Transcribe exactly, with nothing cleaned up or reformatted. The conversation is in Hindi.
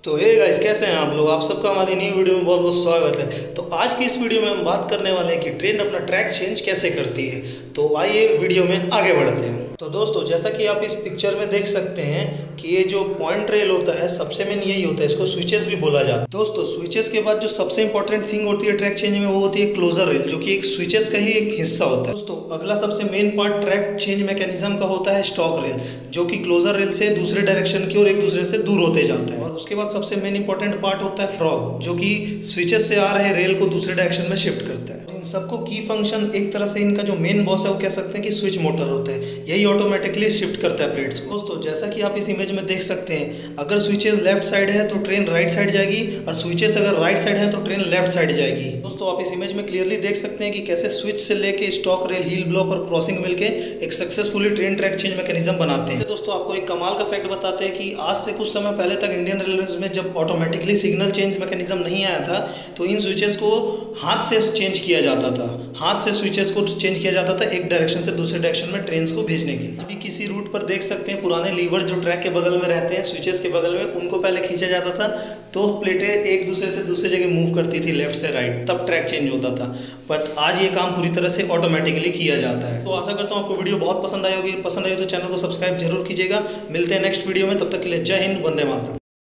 तो हे गाइस, कैसे हैं आप लोग। आप सबका हमारी न्यू वीडियो में बहुत बहुत स्वागत है। तो आज की इस वीडियो में हम बात करने वाले हैं कि ट्रेन अपना ट्रैक चेंज कैसे करती है। तो आइए वीडियो में आगे बढ़ते हैं। तो दोस्तों, जैसा कि आप इस पिक्चर में देख सकते हैं कि ये जो पॉइंट रेल होता है सबसे मेन यही होता है, इसको स्विचेस भी बोला जाता है। दोस्तों, स्विचेस के बाद जो सबसे इंपॉर्टेंट थिंग होती है ट्रैक चेंज में, वो होती है क्लोजर रेल, जो कि एक स्विचेस का ही एक हिस्सा होता है। दोस्तों, अगला सबसे main part track change mechanism का होता है स्टॉक रेल, जो कि क्लोजर रेल से दूसरे डायरेक्शन की और एक दूसरे से दूर होते जाता है। और उसके बाद सबसे मेन इंपॉर्टेंट पार्ट होता है फ्रॉग, जो कि स्विचेस से आ रहे रेल को दूसरे डायरेक्शन में शिफ्ट करता है। इन सबको की फंक्शन, एक तरह से इनका जो मेन बॉस है वो कह सकते हैं कि स्विच मोटर होता है, यही ऑटोमेटिकली शिफ्ट करता है प्लेट्स को। दोस्तों, जैसा कि आप इस इमेज में देख सकते हैं, अगर स्विचेस लेफ्ट साइड है तो ट्रेन राइट साइड जाएगी, और स्विचेस अगर राइट साइड है तो ट्रेन लेफ्ट साइड जाएगी। दोस्तों, आप इस इमेज में क्लियरली देख सकते हैं कि कैसे स्विच से लेके स्टॉक रेल, व्हील ब्लॉक और क्रॉसिंग मिलके एक successfully train track change mechanism बनाते हैं। दोस्तों, आपको एक कमाल का फैक्ट बताते हैं कि आज से कुछ समय पहले तक इंडियन रेलवे में जब ऑटोमेटिकली सिग्नल चेंज मैकेनिज्म नहीं आया था, तो इन स्विचेस को हाथ से चेंज किया जाता था। हाथ से स्विचेस को चेंज किया जाता था एक डायरेक्शन से दूसरे डायरेक्शन में ट्रेन को भेजने के लिए। अभी किसी रूट पर देख सकते हैं पुराने लीवर जो ट्रैक के बगल में रहते हैं, स्विचेस के बगल में, उनको पहले खींचा जाता था तो प्लेटें एक दूसरे से दूसरी जगह मूव करती थी लेफ्ट से राइट, तब ट्रैक चेंज होता था। बट आज ये काम पूरी तरह से ऑटोमेटिकली किया जाता है। तो आशा करता हूँ आपको वीडियो बहुत पसंद आई होगी। पसंद आई हो तो चैनल को सब्सक्राइब जरूर कीजिएगा। मिलते हैं नेक्स्ट वीडियो में, तब तक के लिए जय हिंद, वंदे मातरम।